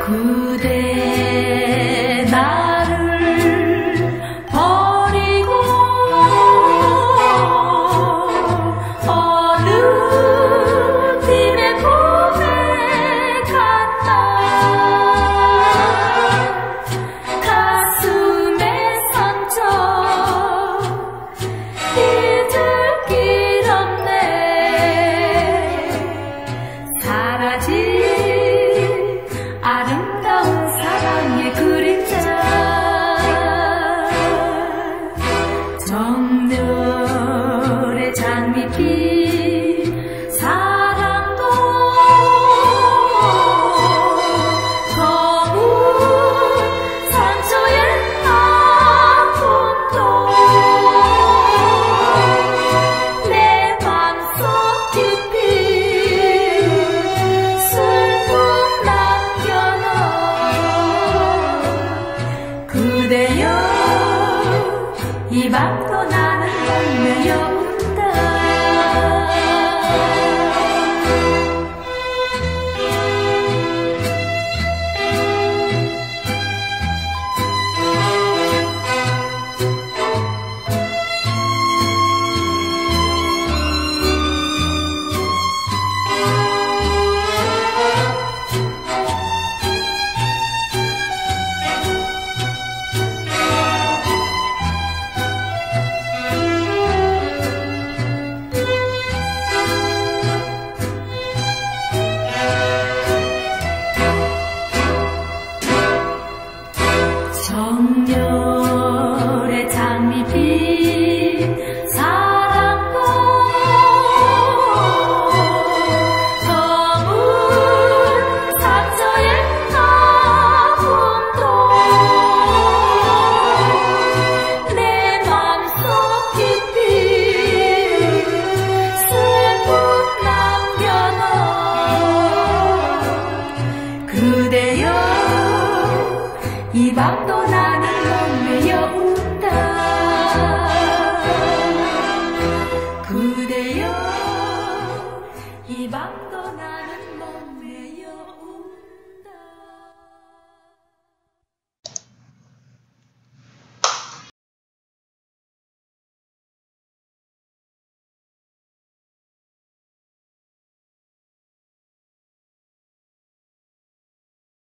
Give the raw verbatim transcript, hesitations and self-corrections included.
그대 나를 버리고 어느 팀에 고백한다. 가슴의 상처 잊을 길 없네. 사라질 아름다운 사랑의 그림자. 정열의 장밋빛 사랑도 검은 상처의 아픔도 내 맘속 깊이 슬픔 남겨놓. 그대여 이 밤도 나는 울며여운다. 정열의 장밋빛 사랑도 검은 상처의 아픔도 내 맘속 깊이 슬픔 남겨놓. 그대여 이 밤도 나는